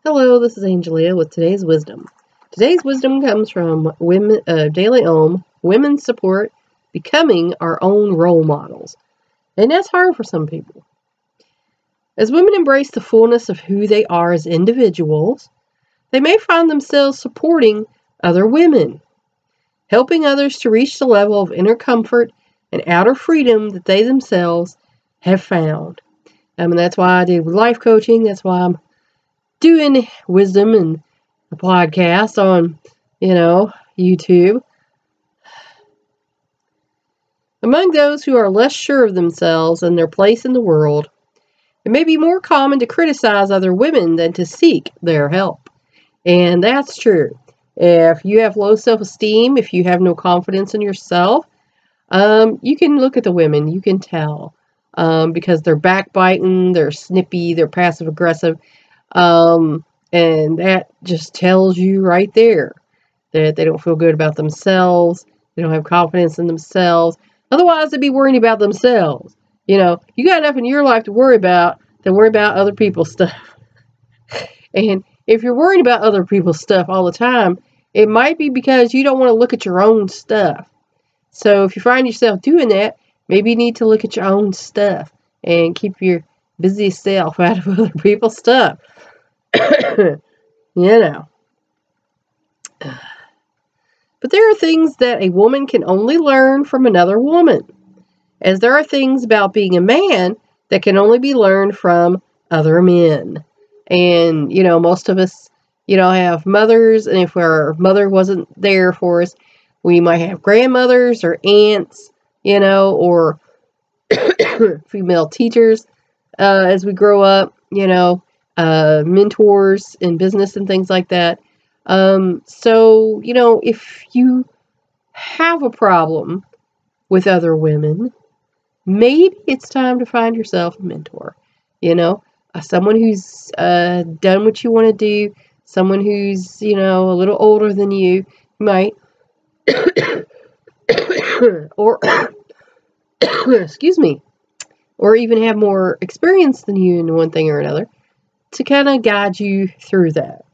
Hello, this is Angelia with today's wisdom. Today's wisdom comes from Daily Ohm, Women Support Becoming Our Own Role Models. And that's hard for some people. As women embrace the fullness of who they are as individuals, they may find themselves supporting other women, helping others to reach the level of inner comfort and outer freedom that they themselves have found. And that's why I do life coaching. That's why I'm doing wisdom and a podcast on, YouTube. Among those who are less sure of themselves and their place in the world, it may be more common to criticize other women than to seek their help. And that's true. If you have low self-esteem, if you have no confidence in yourself, you can look at the women. You can tell because they're backbiting, they're snippy, they're passive-aggressive. And that just tells you right there that they don't feel good about themselves. They don't have confidence in themselves. Otherwise, they'd be worrying about themselves. You got enough in your life to worry about than worry about other people's stuff. And if you're worried about other people's stuff all the time, it might be because you don't want to look at your own stuff. So if you find yourself doing that, maybe you need to look at your own stuff and keep your busy self out of other people's stuff. But there are things that a woman can only learn from another woman, as there are things about being a man that can only be learned from other men. And, most of us, have mothers, and if our mother wasn't there for us, we might have grandmothers or aunts, or female teachers as we grow up, mentors in business and things like that. So, if you have a problem with other women, maybe it's time to find yourself a mentor, someone who's done what you want to do, someone who's, a little older than you might, or, excuse me, or even have more experience than you in one thing or another, to kind of guide you through that.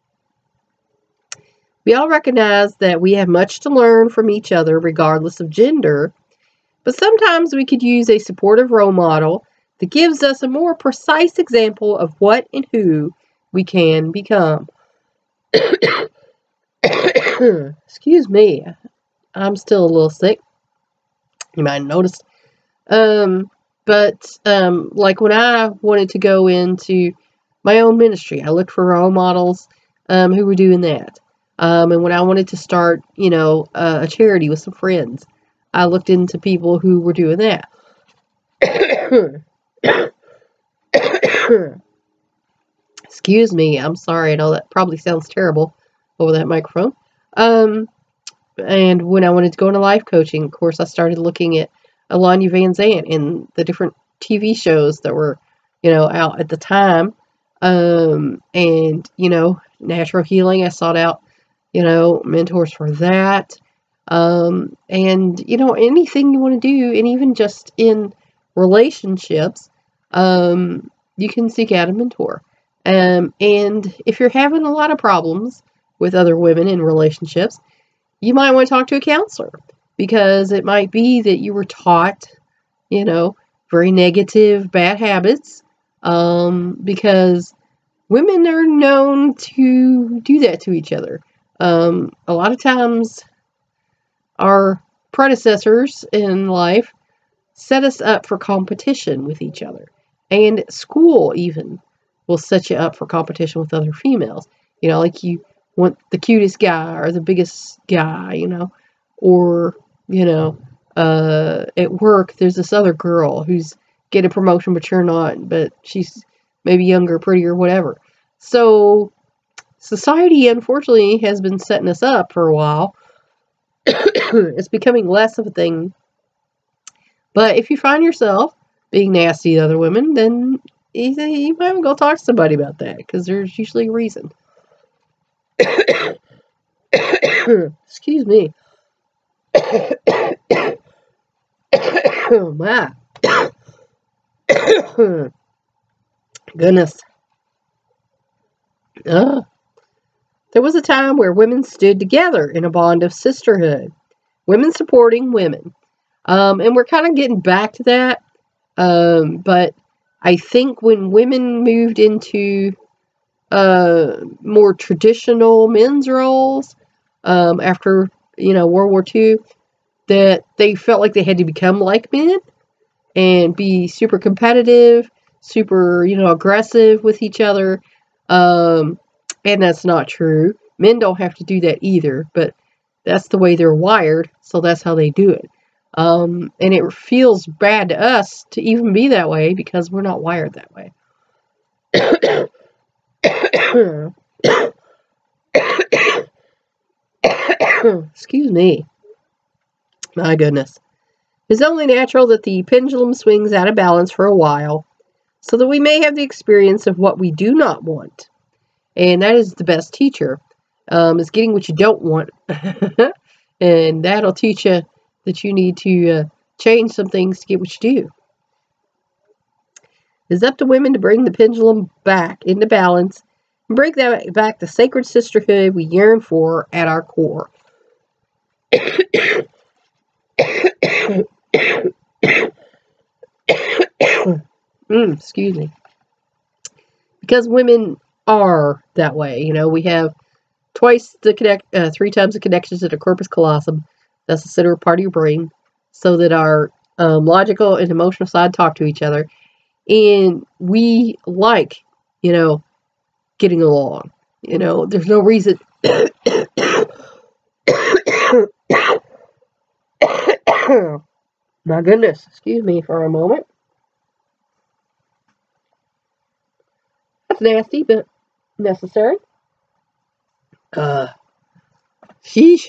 We all recognize that we have much to learn from each other regardless of gender, but sometimes we could use a supportive role model that gives us a more precise example of what and who we can become. Excuse me, I'm still a little sick. You might have noticed. But like when I wanted to go into my own ministry, I looked for role models who were doing that. And when I wanted to start, a charity with some friends, I looked into people who were doing that. Excuse me, I'm sorry. I know that probably sounds terrible over that microphone. And when I wanted to go into life coaching, of course, I started looking at Alanya Van Zandt and the different TV shows that were, out at the time. And, natural healing, I sought out, mentors for that. And, anything you want to do, and even just in relationships, you can seek out a mentor. And if you're having a lot of problems with other women in relationships, you might want to talk to a counselor, because it might be that you were taught, very negative, bad habits, because women are known to do that to each other. A lot of times our predecessors in life set us up for competition with each other. And school even will set you up for competition with other females. Like you want the cutest guy or the biggest guy, or, at work, there's this other girl who's getting a promotion, but you're not, but she's maybe younger, prettier, whatever. So society, unfortunately, has been setting us up for a while. It's becoming less of a thing. But if you find yourself being nasty to other women, then you might go talk to somebody about that, because there's usually a reason. Excuse me. Oh my. Goodness. There was a time where women stood together in a bond of sisterhood, women supporting women. And we're kind of getting back to that. But I think when women moved into more traditional men's roles after, World War II, that they felt like they had to become like men and be super competitive, super, aggressive with each other. And that's not true. Men don't have to do that either, but that's the way they're wired, so that's how they do it. And it feels bad to us to even be that way because we're not wired that way. Excuse me. My goodness. It's only natural that the pendulum swings out of balance for a while, so that we may have the experience of what we do not want. And that is the best teacher, is getting what you don't want. And that'll teach you that you need to change some things to get what you do. It's up to women to bring the pendulum back into balance and bring back the sacred sisterhood we yearn for at our core. Excuse me. Because women are that way. We have three times the connections in a corpus callosum. That's the center part of your brain, so that our logical and emotional side talk to each other. And we like, getting along. There's no reason. My goodness, excuse me for a moment. That's nasty, but necessary. Sheesh.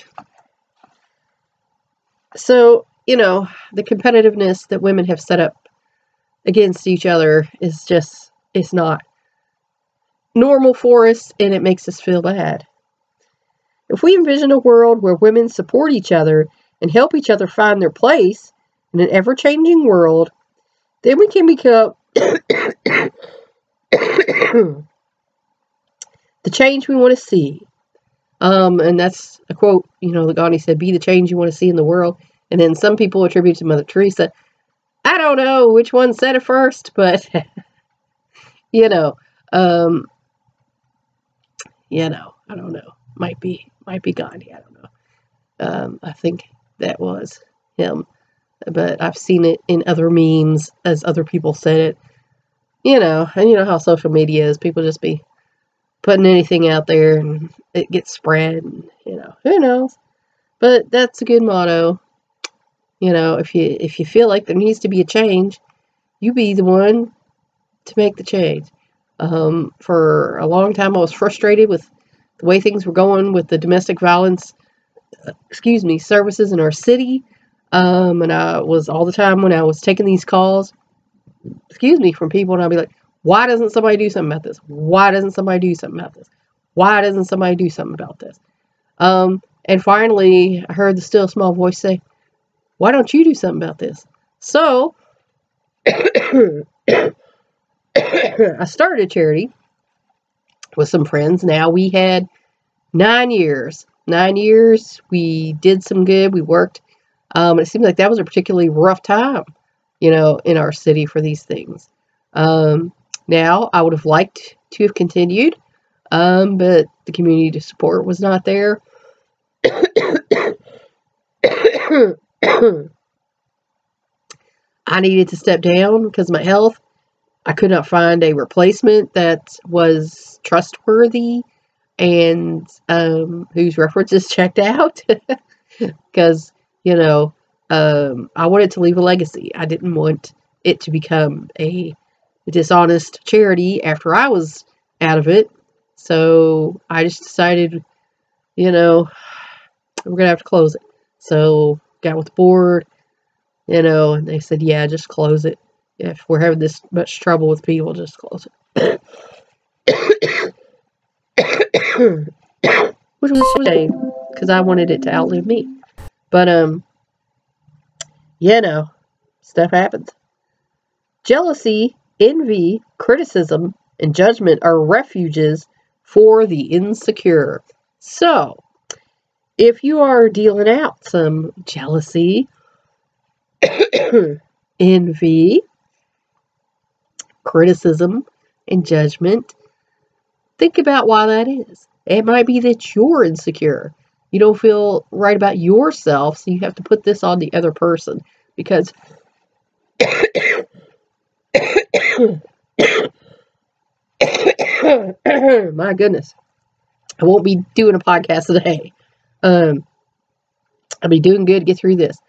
So, the competitiveness that women have set up against each other is just, it's not normal for us, and it makes us feel bad. If we envision a world where women support each other and help each other find their place in an ever-changing world, then we can become the change we want to see. And that's a quote, that Gandhi said, be the change you want to see in the world. And then some people attribute to Mother Teresa. I don't know which one said it first, but, I don't know. Might be Gandhi. I don't know. I think that was him. But I've seen it in other memes as other people said it. And you know how social media is. People just be putting anything out there and it gets spread. And, who knows? But that's a good motto. If you feel like there needs to be a change, you be the one to make the change. For a long time, I was frustrated with the way things were going with the domestic violence, services in our city. And I was all the time when I was taking these calls, from people, and I'd be like, why doesn't somebody do something about this? Why doesn't somebody do something about this? Why doesn't somebody do something about this? And finally, I heard the still small voice say, why don't you do something about this? So, I started a charity with some friends. Now we had 9 years. 9 years. We did some good. We worked. And it seemed like that was a particularly rough time, in our city for these things. Now, I would have liked to have continued, but the community support was not there. I needed to step down because of my health. I could not find a replacement that was trustworthy and whose references checked out. Because, I wanted to leave a legacy. I didn't want it to become a dishonest charity after I was out of it. So I just decided, we're going to have to close it. So got with the board, and they said, yeah, just close it. If we're having this much trouble with people, just close it. Which was a shame, because I wanted it to outlive me. But, stuff happens. Jealousy, envy, criticism, and judgment are refuges for the insecure. So, if you are dealing out some jealousy, envy, criticism, and judgment, think about why that is. It might be that you're insecure. You don't feel right about yourself, so you have to put this on the other person. Because my goodness, I won't be doing a podcast today. I'll be doing good to get through this.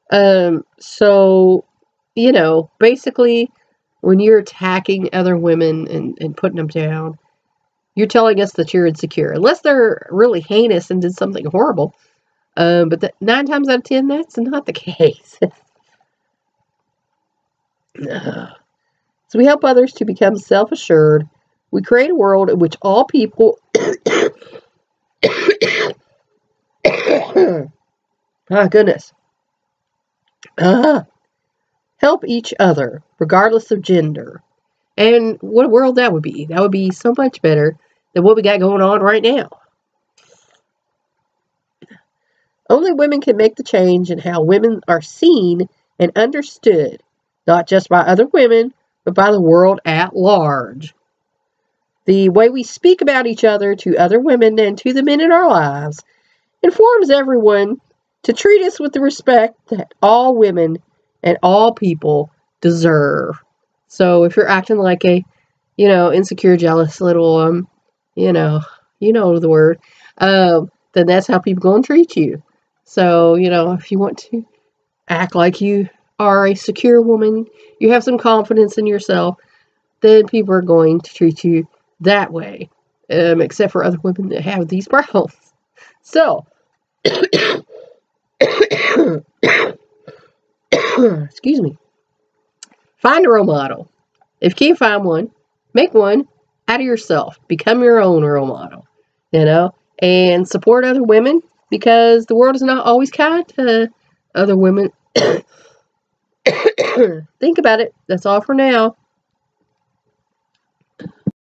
So, basically, when you're attacking other women and putting them down, you're telling us that you're insecure. Unless they're really heinous and did something horrible. But 9 times out of 10, that's not the case. So we help others to become self-assured. We create a world in which all people my goodness. Help each other, regardless of gender. And what a world that would be. That would be so much better than what we got going on right now. Only women can make the change in how women are seen and understood, not just by other women, but by the world at large. The way we speak about each other to other women and to the men in our lives informs everyone to treat us with the respect that all women and all people deserve. So if you're acting like a, insecure, jealous little, the word, then that's how people going to treat you. So, if you want to act like you are a secure woman, you have some confidence in yourself, then people are going to treat you that way. Except for other women that have these problems. So, excuse me. Find a role model. If you can't find one, make one out of yourself. Become your own role model, and support other women, because the world is not always kind to other women. Think about it. That's all for now.